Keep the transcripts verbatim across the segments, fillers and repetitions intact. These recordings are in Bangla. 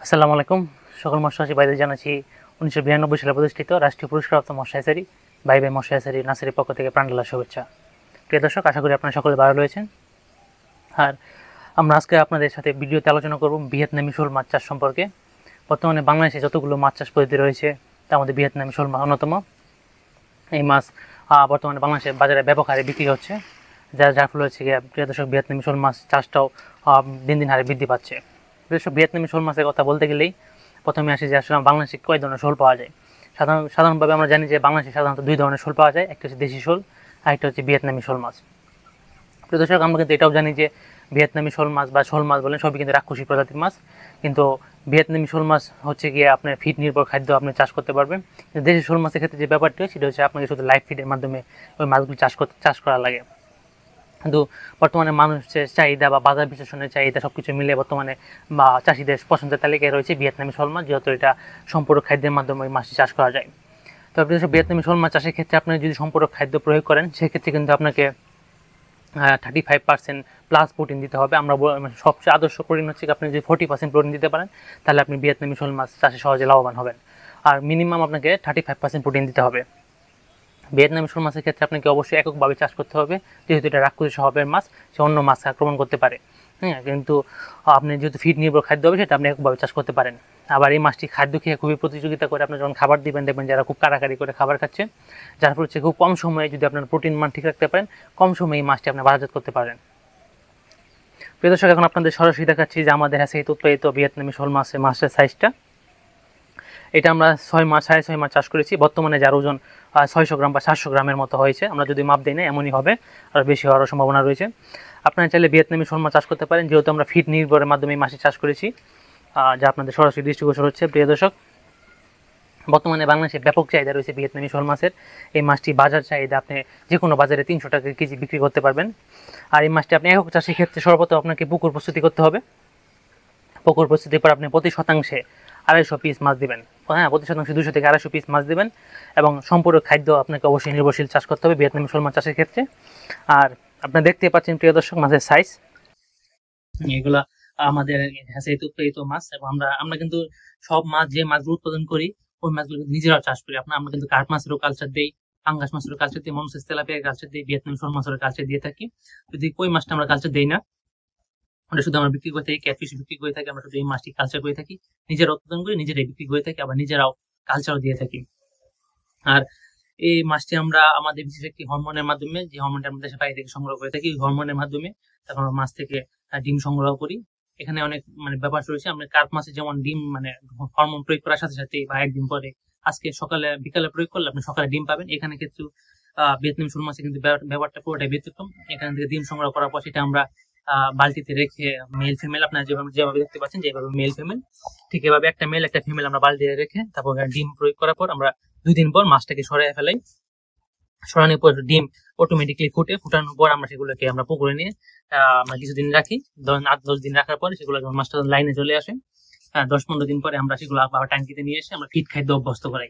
আসসালামু আলাইকুম। সকল মৎস্যচাষী ভাইদের জানাচ্ছি উনিশশো বিরানব্বই সালে প্রতিষ্ঠিত রাষ্ট্রীয় পুরস্কারপ্রাপ্ত মৎস্য হ্যাচারি বাই বাই মৎস্য হ্যাচারি নার্সারির পক্ষ থেকে প্রাণঢালা শুভেচ্ছা। প্রিয় দর্শক, আশা করি আপনারা সকলে ভালো রয়েছেন। আর আমরা আজকে আপনাদের সাথে ভিডিওতে আলোচনা করব ভিয়েতনামি শোল মাছ চাষ সম্পর্কে। বর্তমানে বাংলাদেশে যতগুলো মাছ চাষ পদ্ধতি রয়েছে তার মধ্যে ভিয়েতনামি শোল মাছ অন্যতম। এই মাছ বর্তমানে বাংলাদেশের বাজারে ব্যাপক হারে বিক্রি হচ্ছে, যার যার ফলে হচ্ছে গিয়ে প্রিয় দর্শক ভিয়েতনামি শোল মাছ চাষটাও দিন দিন হারে বৃদ্ধি পাচ্ছে। ভিয়েতনামি শোল মাছের কথা বলতে গেলেই প্রথমে আসি যে আসলে বাংলাদেশে কয় ধরনের শোল পাওয়া যায়। সাধারণ সাধারণভাবে আমরা জানি যে বাংলাদেশে সাধারণত দুই ধরনের শোল পাওয়া যায়, একটা হচ্ছে দেশি শোল আর একটা হচ্ছে ভিয়েতনামি শোল মাছ। প্রিয় দর্শক, আমরা কিন্তু এটাও জানি যে ভিয়েতনামি শোল মাছ বা শোল মাছ বলেন সবই কিন্তু রাক্ষসী প্রজাতির মাছ, কিন্তু ভিয়েতনামি শোল মাছ হচ্ছে গিয়ে আপনার ফিড নির্ভর খাদ্য আপনি চাষ করতে পারবেন। কিন্তু দেশি শোল মাছের ক্ষেত্রে যে ব্যাপারটি হয় সেটা হচ্ছে আপনাকে শুধু লাইভ ফিডের মাধ্যমে ওই মাছগুলি চাষ করতে চাষ করা লাগে। কিন্তু বর্তমানে মানুষের চাহিদা বা বাজার বিশ্লেষণের চাহিদা সব কিছু মিলে বর্তমানে বা চাষিদের পছন্দের তালিকায় রয়েছে ভিয়েতনামি শোল মাছ, যেহেতু এটা সম্পূরক খাদ্যের মাধ্যমে ওই মাছটি চাষ করা যায়। তো আপনি ভিয়েতনামি শোল মাছ চাষের ক্ষেত্রে আপনি যদি সম্পূরক খাদ্য প্রয়োগ করেন সেক্ষেত্রে কিন্তু আপনাকে thirty five percent plus protein দিতে হবে। আমরা সবচেয়ে আদর্শ প্রোটিন হচ্ছে আপনি যদি ফোর্টি পার্সেন্ট প্রোটিন দিতে পারেন তাহলে আপনি ভিয়েতনামি শোল মাছ চাষে সহজে লাভবান হবেন। আর মিনিমাম আপনাকে থার্টি ফাইভ পার্সেন্ট প্রোটিন দিতে হবে। ভিয়েতনামি শোল মাছের ক্ষেত্রে আপনাকে অবশ্যই এককভাবে চাষ করতে হবে, যেহেতু এটা রাক্ষসী স্বভাবের মাছ, সে অন্য মাছকে আক্রমণ করতে পারে। হ্যাঁ, কিন্তু আপনি যেহেতু ফিড নির্ভর খাদ্য হবে সেটা আপনি এককভাবে চাষ করতে পারেন। আবার এই মাছটি খাদ্য খেয়ে খুবই প্রতিযোগিতা করে আপনি যখন খাবার দিবেন দেখবেন যারা খুব কাড়াকাড়ি করে খাবার খাচ্ছে, যার ফলে হচ্ছে খুব কম সময়ে যদি আপনার প্রোটিন মান ঠিক রাখতে পারেন কম সময়ে এই মাছটি আপনি বাজারজাত করতে পারেন। প্রিয় দর্শক, এখন আপনাদের সরাসরি দেখাচ্ছি যে আমাদের হ্যাচারিতে উৎপাদিত ভিয়েতনামি শোল মাছের মাছের সাইজটা। এটা আমরা ছয় মাস সাড়ে ছয় মাস চাষ করেছি। বর্তমানে যার ওজন ছয়শো গ্রাম বা সাতশো গ্রামের মতো হয়েছে। আমরা যদি মাপ দিই না এমনই হবে, আর বেশি হওয়ার সম্ভাবনা রয়েছে। আপনারা চাইলে ভিয়েতনামি শোল মাছ চাষ করতে পারেন, যেহেতু আমরা ফিড নির্ভরের মাধ্যমে মাছ চাষ করেছি, যা আপনাদের সরাসরি দৃষ্টিগোচর হচ্ছে। প্রিয় দর্শক, বর্তমানে বাংলাদেশে ব্যাপক চাহিদা রয়েছে ভিয়েতনামি শোল মাছের। এই মাছটি বাজার চাহিদা আপনি যে কোনো বাজারে তিনশো টাকা কেজি বিক্রি করতে পারবেন। আর এই মাছটি আপনি একক চাষের ক্ষেত্রে সর্বপ্রথম আপনাকে পুকুর প্রস্তুতি করতে হবে। পুকুর প্রস্তুতির পর আপনি প্রতি শতাংশে আড়াইশো পিস মাছ দিবেন। হ্যাঁ, প্রতি শতাংশে দুশো থেকে আড়াইশো পিস মাছ দেবেন এবং সম্পূরক খাদ্য আপনাকে অবশ্যই নির্ভরশীল চাষ করতে হবে ভিয়েতনামি শোল মাছ চাষের ক্ষেত্রে। আর আপনারা দেখতে পাচ্ছেন প্রিয় দর্শক মাছের সাইজ, এগুলা আমাদের হ্যাচারিতে উৎপাদিত মাছ। এবং আমরা আমরা কিন্তু সব মাছ যে মাছগুলো উৎপাদন করি ওই মাছগুলো নিজেরাও চাষ করি। আপনার আমরা কিন্তু কার্প মাছেরও কালচার দিই, পাঙ্গাস মাছেরও কালচার দিই, মনোসেস তেলাপিয়ার কালচার দিই, ভিয়েতনামি শোল মাছেরও কালচার দিয়ে থাকি। যদি কই মাছটা আমরা কালচার দিই না, ওটা শুধু আমরা বিক্রি করে থাকি, ক্যাটফিশ বিক্রি করে থাকি। আমরা শুধু এই মাছটি কালচার করে থাকি, নিজেরা উৎপাদন করি, নিজেরাই বিক্রি করে থাকি, আবার নিজেরাও কালচারও দিয়ে থাকি। আর এই মাছটি আমরা আমাদের বিশেষ একটি হরমোনের মাধ্যমে, যে হরমোনটা আমাদের বাইরে থেকে সংগ্রহ করে থাকি, হরমোনের মাধ্যমে তখন আমরা মাছ থেকে ডিম সংগ্রহ করি। এখানে অনেক মানে ব্যাপার রয়েছে। আমরা কার্প মাছে যেমন ডিম মানে হরমোন প্রয়োগ করার সাথে সাথে বা একদিন পরে আজকে সকালে বিকালে প্রয়োগ করলে আপনি সকালে ডিম পাবেন। এখানে কিন্তু আহ ভিয়েতনামি শোল মাছে কিন্তু ব্যাপারটা পুরোটাই ব্যতিক্রম। এখান থেকে ডিম সংগ্রহ করার পর সেটা আমরা আহ বালতিতে রেখে মেল ফিমেল আপনারা যেভাবে যেভাবে দেখতে পাচ্ছেন যেভাবে মেল ফিমেল, ঠিক এভাবে একটা মেল একটা ফিমেল আমরা বালতিতে রেখে তারপর ডিম প্রয়োগ করার পর আমরা দুই দিন পর মাছটাকে সরাই ফেলাই। সরানোর পর ডিম অটোমেটিকলি ফুটে, ফুটানোর পর আমরা সেগুলোকে আমরা পুকুরে নিয়ে আহ আমরা কিছুদিন রাখি। ধরেন আট দশ দিন রাখার পরে সেগুলো মাছটা লাইনে চলে আসে। দশ পনেরো দিন পরে আমরা সেগুলো আবার ট্যাঙ্কিতে নিয়ে এসে আমরা ফিড খাদ্য অভ্যস্ত করাই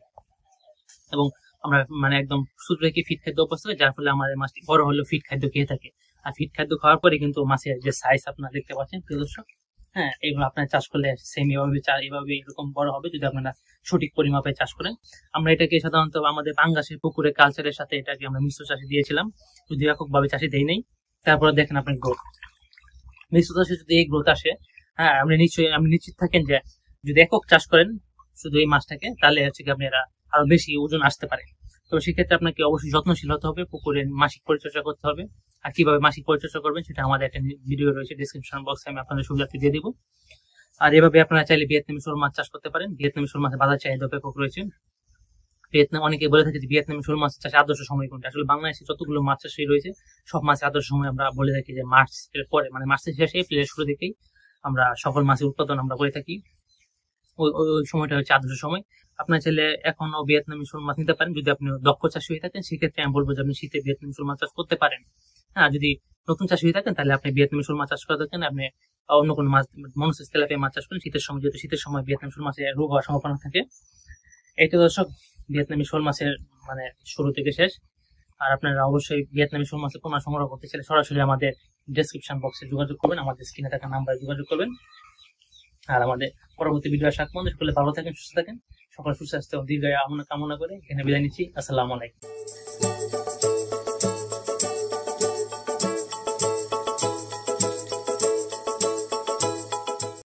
এবং আমরা মানে একদম শুধু রেখে ফিড খাদ্য অভ্যস্ত করি, যার ফলে আমাদের মাছটি বড় হলেও ফিড খাদ্য খেয়ে থাকে। আর ফিড খাদ্য খাওয়ার পরে কিন্তু মাছের যে সাইজ আপনারা দেখতে পাচ্ছেন প্রিয় দর্শক, হ্যাঁ, এগুলো আপনার চাষ করলে সেম এভাবে এভাবে এরকম বড় হবে যদি আপনারা সঠিক পরিমাপে চাষ করেন। আমরা এটাকে সাধারণত আমাদের পাঙ্গাসের পুকুরে কালচারের সাথে এটাকে আমরা মিশ্র চাষে দিয়েছিলাম, যদি এককভাবে চাষে দেই নাই। তারপরে দেখেন আপনার গ্রোথ, মিশ্র চাষে যদি এই গ্রোথ আসে, হ্যাঁ, আপনি নিশ্চয়ই আপনি নিশ্চিত থাকেন যে যদি একক চাষ করেন শুধু এই মাছটাকে তাহলে হচ্ছে কি আপনারা আরো বেশি ওজন আসতে পারে। তো সেক্ষেত্রে আপনাকে অবশ্যই যত্নশীল হতে হবে, পুকুরের মাসিক পরিচর্যা করতে হবে। আর কিভাবে মাসিক পরিচর্যা করবেন সেটা আমাদের একটা ভিডিও রয়েছে, ডিসক্রিপশন বক্সে আমি আপনাদের সুবিধার্থে দিয়ে দিব। আর এভাবে আপনারা চাইলে ভিয়েতনামি শোল মাছ চাষ করতে পারেন। ভিয়েতনামি শোল মাছের বাজার চাহিদা ব্যাপক রয়েছে। ভিয়েতনাম অনেকে বলে থাকে যে ভিয়েতনামি শোল মাছ চাষে আদর্শ সময় কোনটা। আসলে বাংলাদেশে যতগুলো মাছ চাষই রয়েছে সব মাছের আদর্শ সময় আমরা বলে থাকি যে মার্চের পরে, মানে মার্চের শেষে এপ্রিলের শুরু থেকেই আমরা সকল মাছের উৎপাদন আমরা করে থাকি। ওই ওই সময়টা হচ্ছে আদর্শ সময়। আপনার চাইলে এখনো ভিয়েতনামি শোল মাছ নিতে পারেন যদি আপনি দক্ষ চাষী হয়ে থাকেন। সেক্ষেত্রে আমি বলবো যে আপনি শীতে ভিয়েতনামি শোল মাছ চাষ করতে পারেন। হ্যাঁ, যদি নতুন চাষী হয়ে থাকেন তাহলে আপনি ভিয়েতনামি শোল মাছ চাষ করে থাকেন, আপনি অন্য কোনো মাছ মনোসেস তেলাপিয়া মাছ চাষ করেন শীতের সময়, যেহেতু শীতের সময় ভিয়েতনামি শোল মাছের রোগ হওয়ার সম্ভাবনা থাকে। এইটা দর্শক ভিয়েতনামি শোল মাছের মানে শুরু থেকে শেষ। আর আপনারা অবশ্যই ভিয়েতনামি শোল মাছের পোনা সংগ্রহ করতে চাইলে সরাসরি আমাদের ডেসক্রিপশন বক্সে যোগাযোগ করবেন, আমাদের স্ক্রিনে থাকা নাম্বারে যোগাযোগ করবেন। আর আমাদের পরবর্তী ভিডিও আসা পর্যন্ত সকলে ভালো থাকেন, সুস্থ থাকেন। সকল সুস্বাস্থ্য ও দীর্ঘায়ু কামনা করে এখানে বিদায় নিচ্ছি। আসসালামু আলাইকুম।